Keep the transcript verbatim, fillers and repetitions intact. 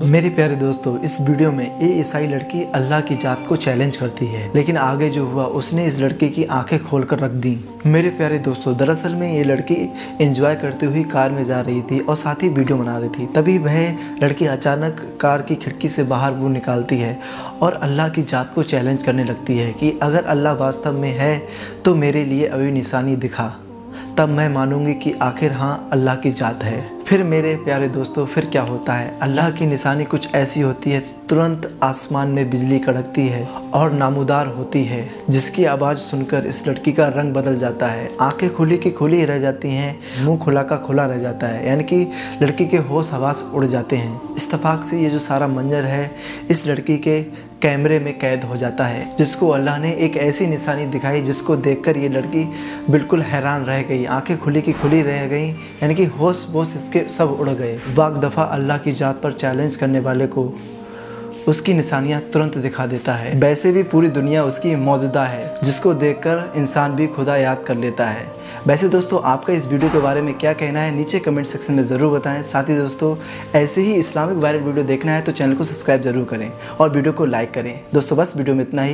मेरे प्यारे दोस्तों, इस वीडियो में ये ईसाई लड़की अल्लाह की जात को चैलेंज करती है, लेकिन आगे जो हुआ उसने इस लड़के की आंखें खोलकर रख दी। मेरे प्यारे दोस्तों, दरअसल में ये लड़की एंजॉय करते हुए कार में जा रही थी और साथ ही वीडियो बना रही थी। तभी वह लड़की अचानक कार की खिड़की से बाहर मुंह निकालती है और अल्लाह की जात को चैलेंज करने लगती है कि अगर अल्लाह वास्तव में है तो मेरे लिए अभी निशानी दिखा, तब मैं मानूंगी कि आखिर हाँ अल्लाह की जात है। फिर मेरे प्यारे दोस्तों, फिर क्या होता है? अल्लाह की निशानी कुछ ऐसी होती है, तुरंत आसमान में बिजली कड़कती है और नामुदार होती है, जिसकी आवाज़ सुनकर इस लड़की का रंग बदल जाता है। आंखें खुली की खुली ही रह जाती हैं, मुंह खुला का खुला रह जाता है, यानी कि लड़की के होश हवास उड़ जाते हैं। इत्तेफाक से ये जो सारा मंजर है इस लड़की के कैमरे में कैद हो जाता है, जिसको अल्लाह ने एक ऐसी निशानी दिखाई जिसको देखकर ये लड़की बिल्कुल हैरान रह गई। आंखें खुली की खुली रह गई, यानी कि होश वोश इसके सब उड़ गए। वाक दफ़ा अल्लाह की जात पर चैलेंज करने वाले को उसकी निशानियां तुरंत दिखा देता है। वैसे भी पूरी दुनिया उसकी मौजूदा है, जिसको देखकर इंसान भी खुदा याद कर लेता है। वैसे दोस्तों, आपका इस वीडियो के बारे में क्या कहना है नीचे कमेंट सेक्शन में ज़रूर बताएं। साथ ही दोस्तों, ऐसे ही इस्लामिक वायरल वीडियो देखना है तो चैनल को सब्सक्राइब जरूर करें और वीडियो को लाइक करें। दोस्तों बस वीडियो में इतना ही।